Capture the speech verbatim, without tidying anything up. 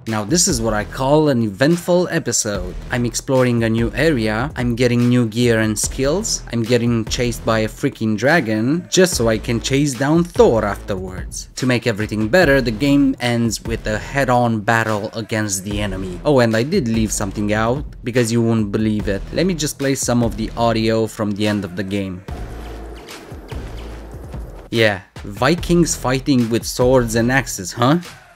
Now this is what I call an eventful episode. I'm exploring a new area, I'm getting new gear and skills, I'm getting chased by a freaking dragon, just so I can chase down Thor afterwards. To make everything better, the game ends with a head-on battle against the enemy. Oh, and I did leave something out, because you won't believe it. Let me just play some of the audio from the end of the game. Yeah, Vikings fighting with swords and axes, huh?